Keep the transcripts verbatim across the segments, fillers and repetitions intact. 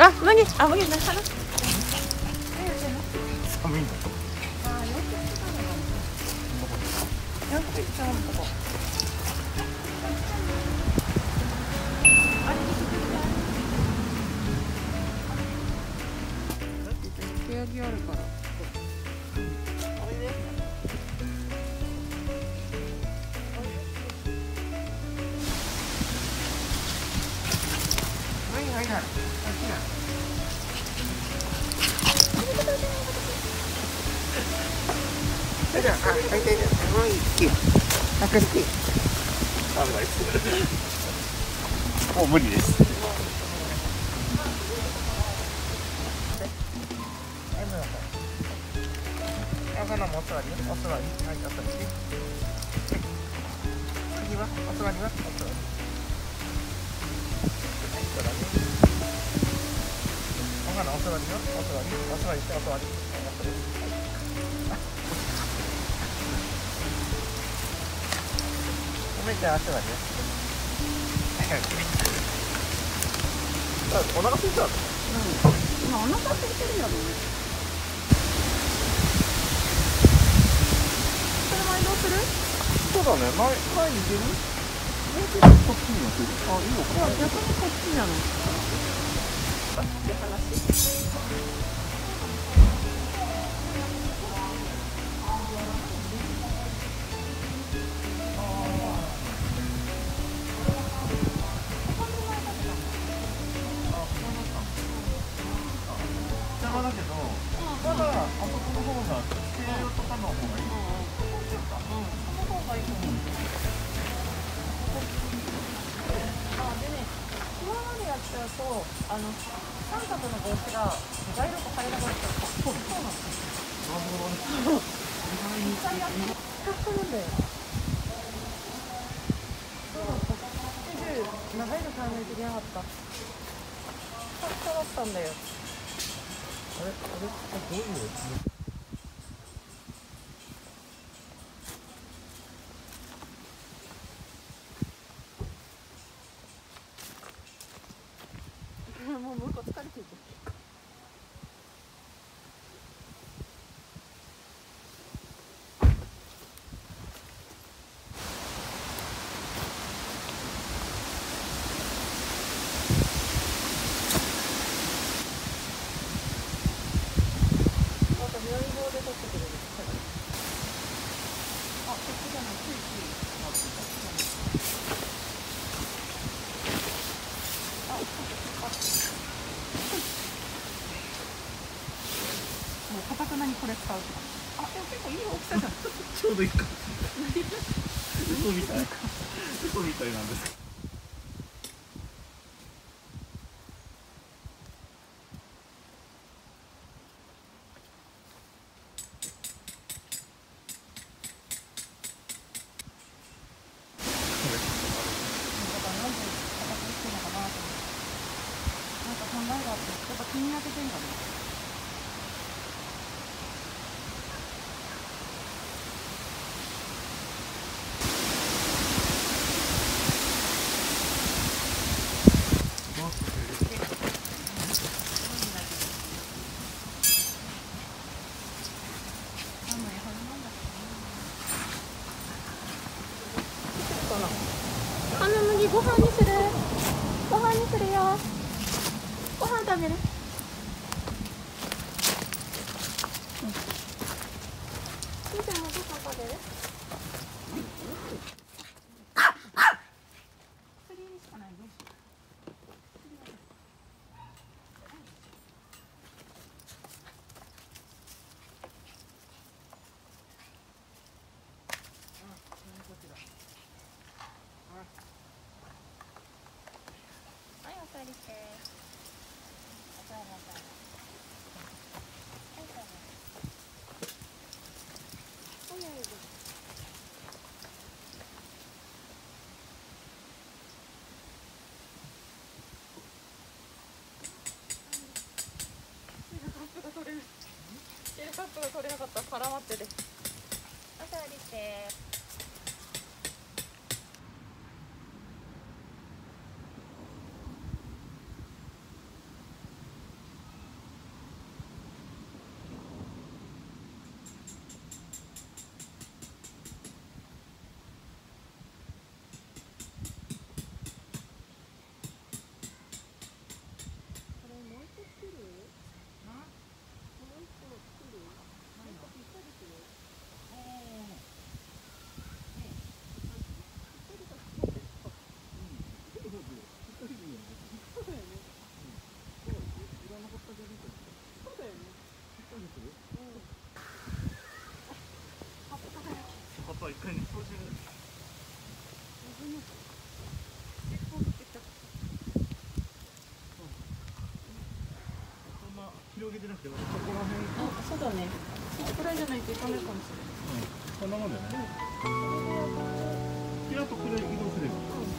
あ、麦、あ、麦なかな。 寒いんだ。 あ、よく来たの。よく来たのとこ。あれ、部屋着あるから。おいで。 はいはいはい。あっちだ。それでは、あ、はい、はい、はい、はい、あ、かしき。あ、ないです。もう無理です。あ、そのもお座りね、お座り、はい、お座りね。次は、お座りは、お座り。はい、そうだね。お花お座りよ、お座り、お座りして、お座り。はい、お座り。おめちゃん、お座りね。お腹空いたの？うん。今お腹空いてるよね。それ前どうする？そうだね。前前に行ける？もうちょっとこっちに寄せる？あ、いいのか。いや逆にこっちじゃない。って話。だけど、まだあそこの方が軽量とかの方がいい。そうしようか。うん、その方がいいと思う。あ、でね、今までやっちゃうと、あの三角の帽子が台所入らなくなっちゃう。そうなんです。なるほどね。一回やって使ってるんだよ。そうだった。で、長いの買わないといけなかった。使っただったんだよ。あれ、あれ、どういう？もう向こう疲れてる。なんか南棒で取ってくれる。あ、こっちじゃない。ついつい。あ、ついた。あ、あ、もうかたくなにこれ使う。あ、でも結構いい大きさじゃん。ちょうどいいか。嘘みたい。嘘みたいなんです。考えがあって、やっぱ気に当ててんかな。あの麦ご飯にする。ご飯にするよ。ご飯食べる。みーちゃんもご飯食べる。釣りしかないね。はい、お座りして。お座りお座り。はい、お座り。おやおや。カップが取れる。カップが取れなかったら絡まってて。お座りして。 そうだね。これじゃないといかないかもしれない。 こんなもんだよね。で、あとこれ移動すれば。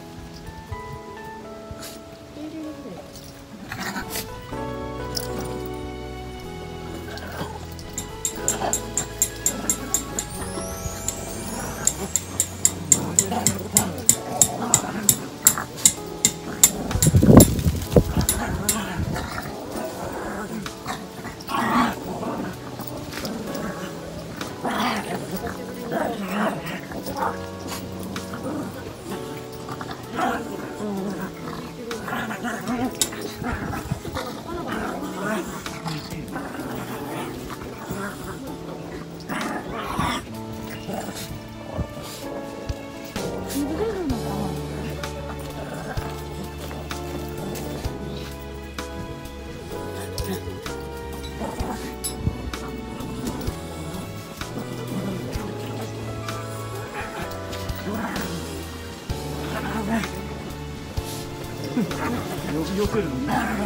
よけるの。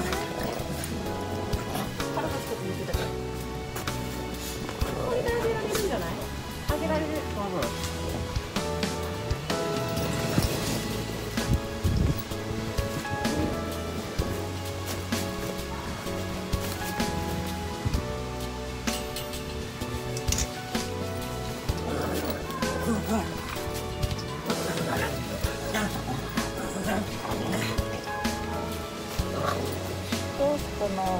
これで上げられるんじゃない？上げられる。どうすかな。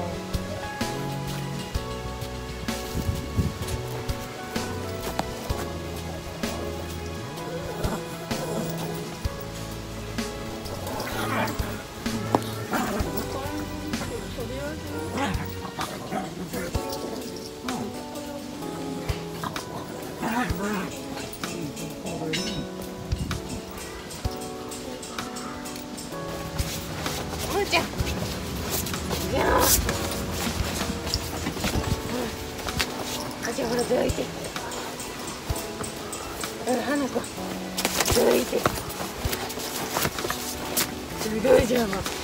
むーちゃん。いやー。あ、じゃあほらどいて。ほら花子。どいて。すごいじゃん。ちょっ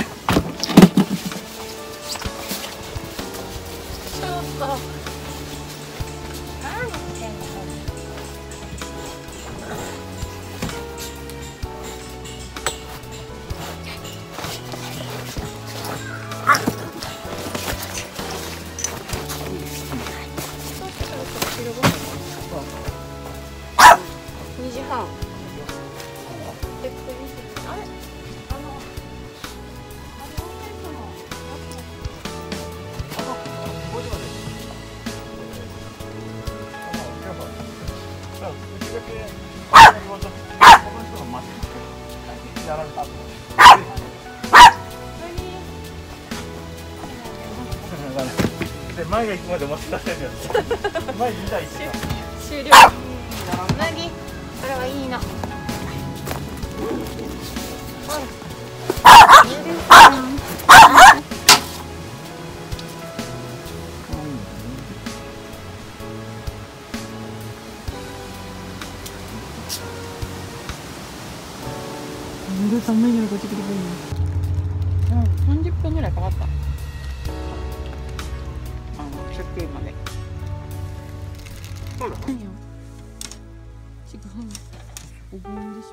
と。にじはん。あれ？あの、あれ温泉との。あ、これまで。 あ、うちだけ。この人が待ってやられた。で、前が行くまで待ってたせるやつ。前に台してた。 終了。何？これはいいな。 う寒いのこっち来てくれるの。うん、さんじゅっぷんぐらいかかった。あの出勤まで。 そうだ。 何よ。違う。お盆でしょ。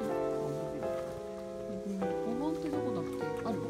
お盆ってどこだっけ？ある？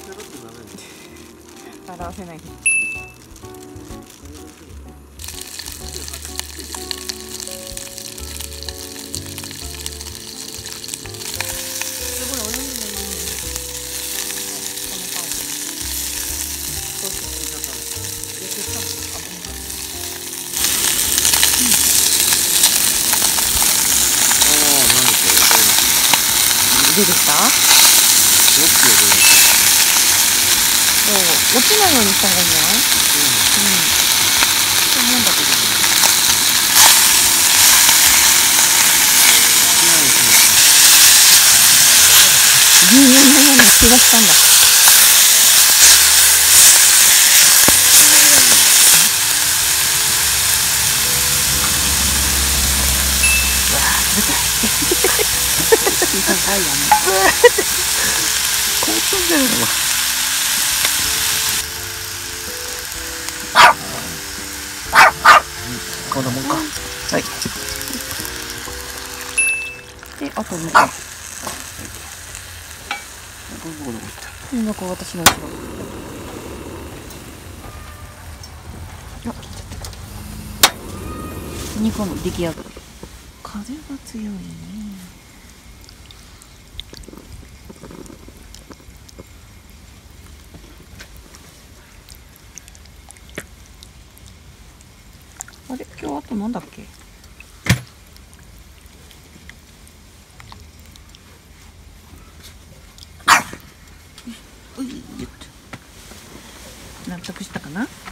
表せない。 すごいおにぎりのいいね。このパン。そうそう。焼けた。あ、ごめんなさい。どうですか？そう、落ちないようにした方がいいんじゃない？うん。そう思うんだけど。牛乳のように気がしたんだ。わあ、冷たい。高いやね。 興奮じゃないの。こんなもんか。はい。 で、あとに。うん、なんか私の後ろ。あ、切っちゃった。にこの出来上がる。風が強いね。あれ、今日あとなんだっけ？うい、よっと。納得したかな？うん、よ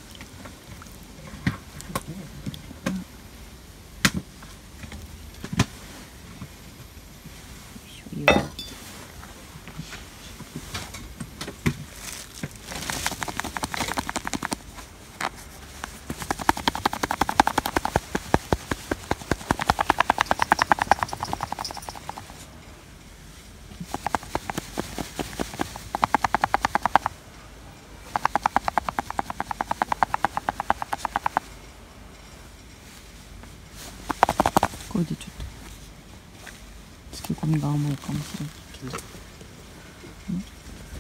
いしょ、ゆっと。これでちょっと漬け込みが甘いかもしれないけど、うん、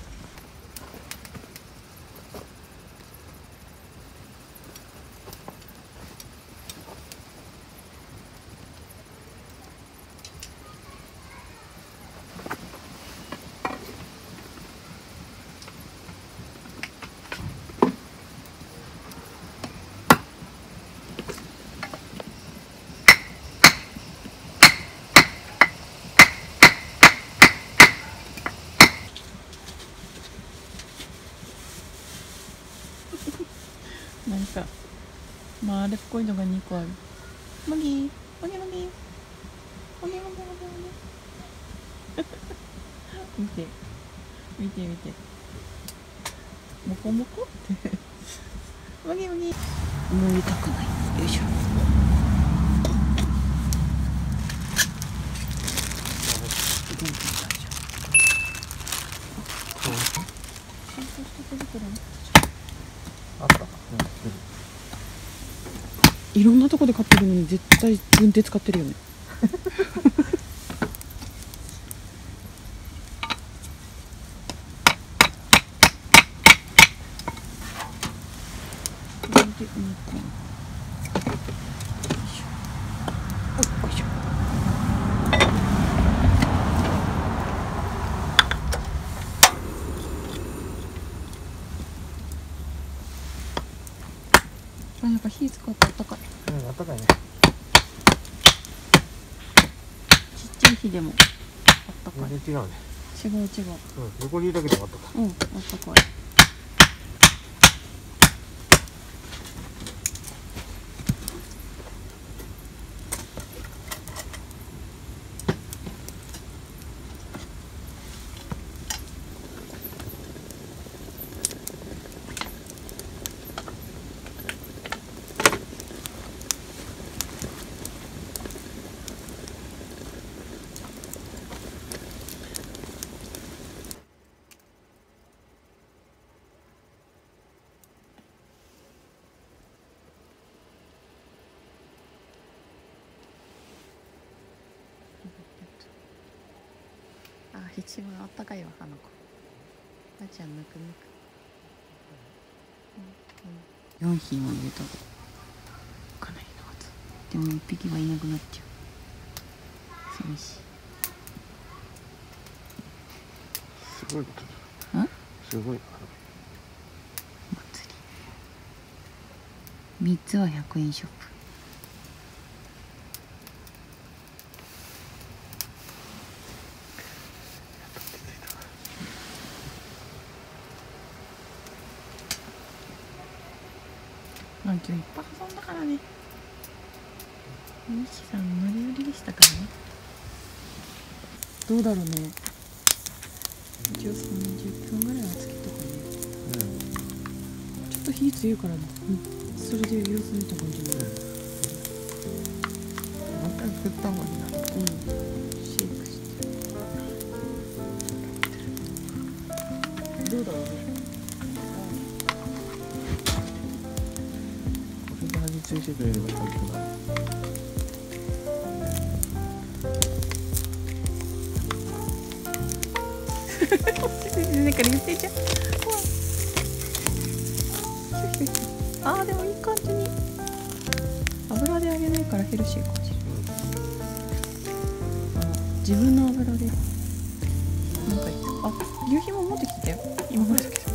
なんか、まあ、あれっぽいのがにこある。もぎー、もぎもぎ、もぎもぎもぎもぎ。見て、見て見て。もこもこって。もぎもぎ。もう痛くない。よいしょ。全然大丈夫。乾燥した手袋ね。 あった。 いろんなとこで買ってるのに絶対軍手使ってるよね。これでにこ。おいしょ。あ、やっぱ火使ってあったかい。 うん、あったかいね。 ちっちゃい火でもあったかい。 全然違うね。 違う違う。 うん、横にいるだけでもあったかい。 うん、あったかい。あ、一番あったかいわ、あの子。あちゃんぬくぬく。うん、うん、よん品を入れた。 かなりのことでも一匹はいなくなっちゃう寂しい。 すごいことだ。 んすごい。 祭りみっつはひゃくえんショップ。まあ今日いっぱい遊んだからね。ミキさん生まれ売りでしたからね。どうだろうね。一応さんじゅっぷんぐらいはつけとかね。ちょっと火強いからね。うん、それで様子見た感じで。 また振った方がいいな。 うん。シェイクして。どうだろうね。 これで味付いてくれれば最高だ。 だから言ってんじゃん。ああでもいい感じに油で揚げないからヘルシーかもしれない。あの自分の油でなんか言って、あ、牛皮も持ってきてたよ今までだけど。